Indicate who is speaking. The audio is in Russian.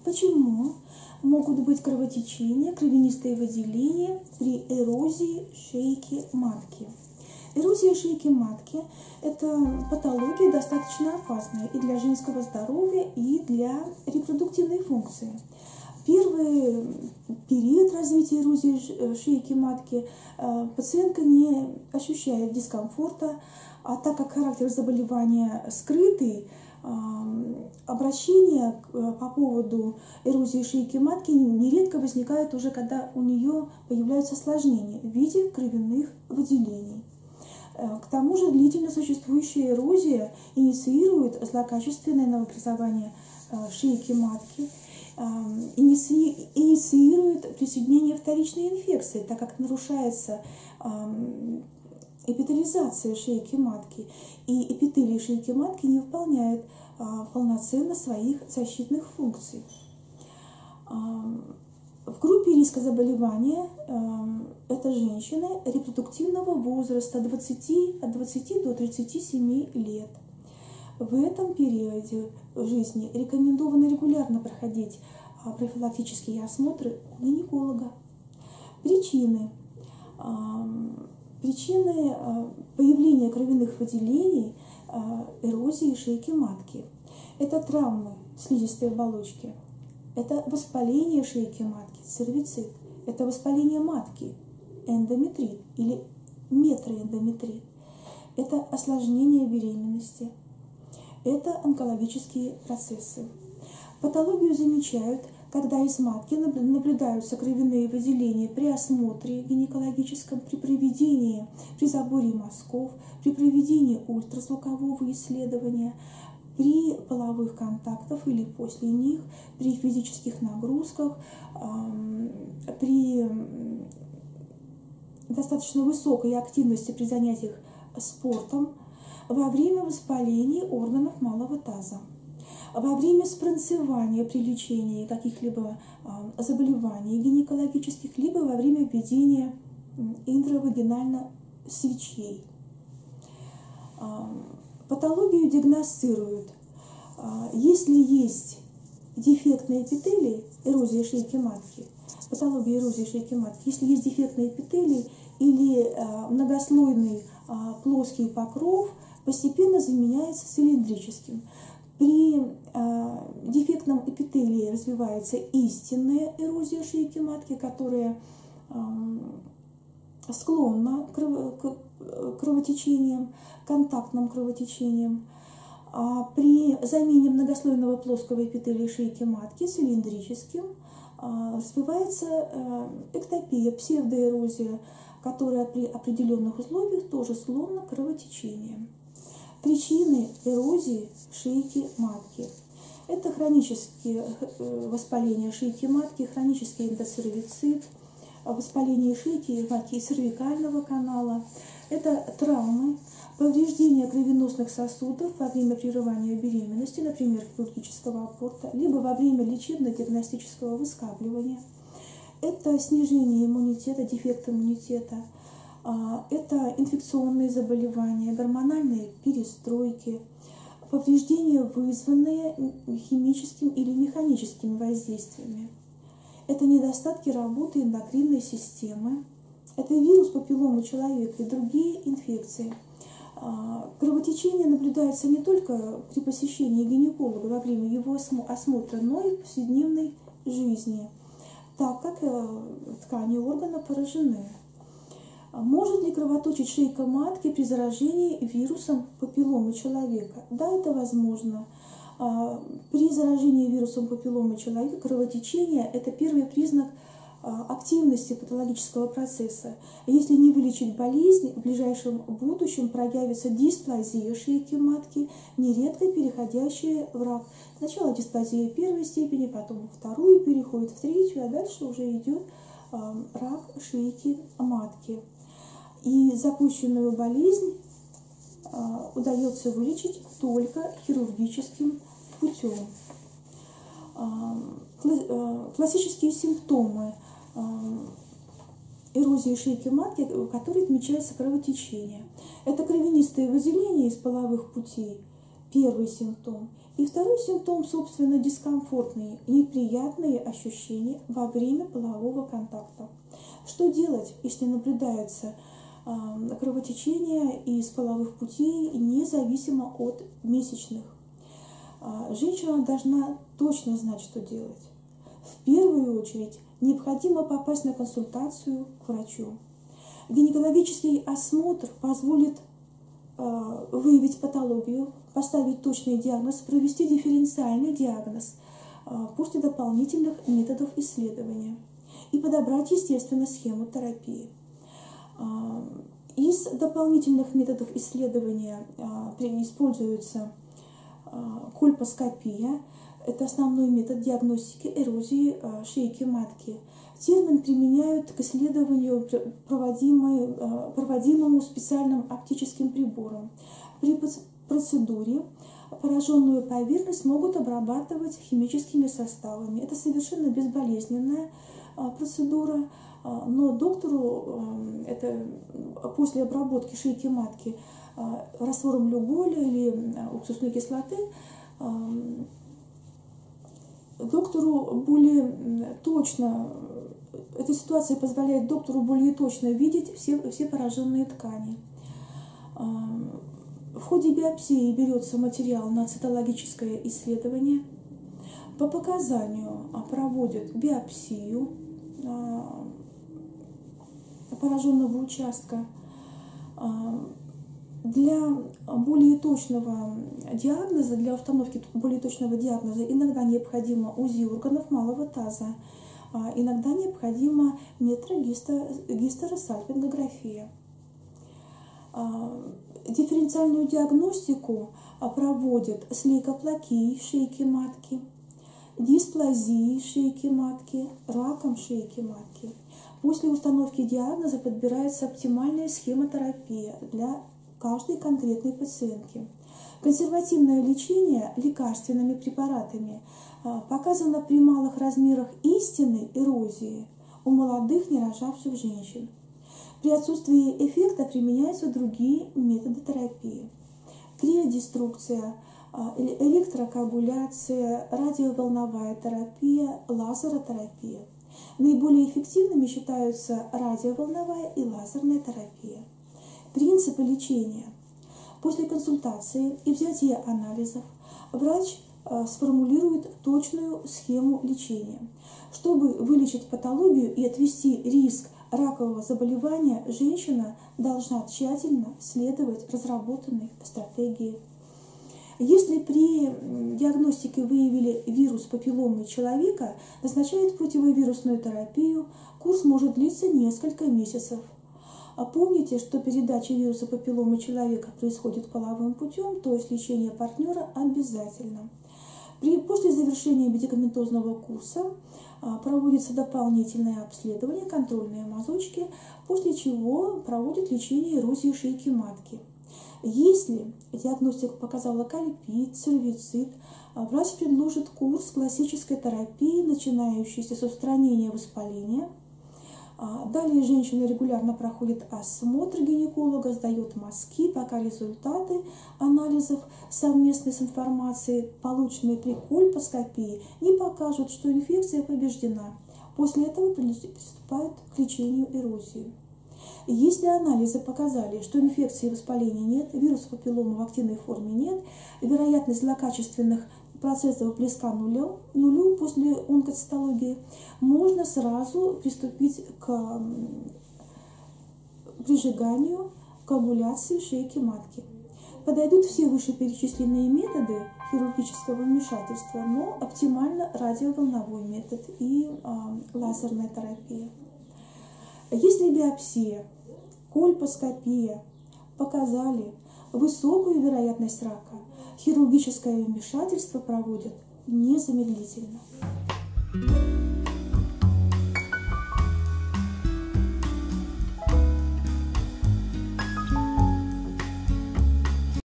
Speaker 1: Почему могут быть кровотечения, кровянистые выделения при эрозии шейки матки? Эрозия шейки матки – это патология достаточно опасная и для женского здоровья, и для репродуктивной функции. Первый период развития эрозии шейки матки пациентка не ощущает дискомфорта, а так как характер заболевания скрытый, обращение по поводу эрозии шейки матки нередко возникает уже, когда у нее появляются осложнения в виде кровяных выделений. К тому же длительно существующая эрозия инициирует злокачественное новообразование шейки матки, инициирует присоединение вторичной инфекции, так как нарушается эпителизация шейки матки, и эпителий шейки матки не выполняет полноценно своих защитных функций. В группе риска заболевания это женщины репродуктивного возраста от 20 до 37 лет. В этом периоде жизни рекомендовано регулярно проходить профилактические осмотры у гинеколога. Причины появления кровяных выделений эрозии шейки матки – это травмы слизистой оболочки, это воспаление шейки матки, цервицит, это воспаление матки, эндометрит или метроэндометрит, это осложнение беременности, это онкологические процессы. Патологию замечают, когда из матки наблюдаются кровяные выделения при осмотре гинекологическом, при проведении, при заборе мазков, при проведении ультразвукового исследования, при половых контактах или после них, при физических нагрузках, при достаточно высокой активности при занятиях спортом, во время воспаления органов малого таза, во время спранцевания при лечении каких-либо заболеваний гинекологических, либо во время введения интравагинально свечей. Патологию диагностируют, если есть дефектные эпителии, эрозия шейки матки, патология эрозии шейки матки, если есть дефектные эпителии или многослойный плоский покров, постепенно заменяется цилиндрическим. При дефектном эпителии развивается истинная эрозия шейки матки, которая склонна к кровотечениям, контактным кровотечениям. А при замене многослойного плоского эпителия шейки матки цилиндрическим развивается эктопия, псевдоэрозия, которая при определенных условиях тоже склонна к кровотечениям. Причины эрозии шейки матки – это хронические воспаления шейки матки, хронический эндоцервицит, воспаление шейки матки и цервикального канала. Это травмы, повреждение кровеносных сосудов во время прерывания беременности, например, хирургического аборта, либо во время лечебно-диагностического выскабливания. Это снижение иммунитета, дефект иммунитета. Это инфекционные заболевания, гормональные перестройки, повреждения, вызванные химическим или механическими воздействиями. Это недостатки работы эндокринной системы, это вирус папилломы человека и другие инфекции. Кровотечение наблюдается не только при посещении гинеколога во время его осмотра, но и в повседневной жизни, так как ткани органа поражены. Может ли кровоточить шейка матки при заражении вирусом папилломы человека? Да, это возможно. При заражении вирусом папилломы человека кровотечение – это первый признак активности патологического процесса. Если не вылечить болезнь, в ближайшем будущем проявится дисплазия шейки матки, нередко переходящая в рак. Сначала дисплазия первой степени, потом во вторую, переходит в третью, а дальше уже идет рак шейки матки. И запущенную болезнь удается вылечить только хирургическим путем. Классические симптомы эрозии шейки матки, которые отмечается кровотечение. Это кровянистые выделения из половых путей, первый симптом. И второй симптом, собственно, дискомфортные, неприятные ощущения во время полового контакта. Что делать, если наблюдается кровотечение из половых путей, независимо от месячных? Женщина должна точно знать, что делать. В первую очередь необходимо попасть на консультацию к врачу. Гинекологический осмотр позволит выявить патологию, поставить точный диагноз, провести дифференциальный диагноз после дополнительных методов исследования и подобрать, естественно, схему терапии. Из дополнительных методов исследования используется кольпоскопия. Это основной метод диагностики эрозии шейки матки. Термин применяют к исследованию, проводимому специальным оптическим прибором. При процедуре пораженную поверхность могут обрабатывать химическими составами. Это совершенно безболезненная процедура, но доктору после обработки шейки матки раствором люголя или уксусной кислоты доктору более точно, эта ситуация позволяет доктору более точно видеть все пораженные ткани. В ходе биопсии берется материал на цитологическое исследование. По показанию проводят биопсию пораженного участка. Для более точного диагноза, для установки более точного диагноза иногда необходимо УЗИ органов малого таза, иногда необходима метрогистеросальпингография. Дифференциальную диагностику проводят с лейкоплакией шейки матки, дисплазией шейки матки, раком шейки матки. После установки диагноза подбирается оптимальная схема терапии для каждой конкретной пациентки. Консервативное лечение лекарственными препаратами показано при малых размерах истинной эрозии у молодых нерожавших женщин. При отсутствии эффекта применяются другие методы терапии. Криодеструкция, электрокоагуляция, радиоволновая терапия, лазеротерапия. Наиболее эффективными считаются радиоволновая и лазерная терапия. Принципы лечения. После консультации и взятия анализов врач сформулирует точную схему лечения. Чтобы вылечить патологию и отвести риск ракового заболевания, женщина должна тщательно следовать разработанной стратегии. Если при диагностике выявили вирус папилломы человека, назначают противовирусную терапию. Курс может длиться несколько месяцев. Помните, что передача вируса папилломы человека происходит половым путем, то есть лечение партнера обязательно. После завершения медикаментозного курса проводится дополнительное обследование, контрольные мазочки, после чего проводят лечение эрозии шейки матки. Если диагностика показала кальпит, цервицит, врач предложит курс классической терапии, начинающийся с устранения воспаления. Далее женщина регулярно проходит осмотр гинеколога, сдает мазки, пока результаты анализов совместно с информацией, полученной при кольпоскопии, не покажут, что инфекция побеждена. После этого приступают к лечению эрозии. Если анализы показали, что инфекции и воспаления нет, вируса папилломы в активной форме нет, вероятность злокачественных процессов близка нулю после онкоцитологии, можно сразу приступить к прижиганию, коагуляции шейки матки. Подойдут все вышеперечисленные методы хирургического вмешательства, но оптимально радиоволновой метод и лазерная терапия. Если биопсия, кольпоскопия показали высокую вероятность рака, хирургическое вмешательство проводят незамедлительно.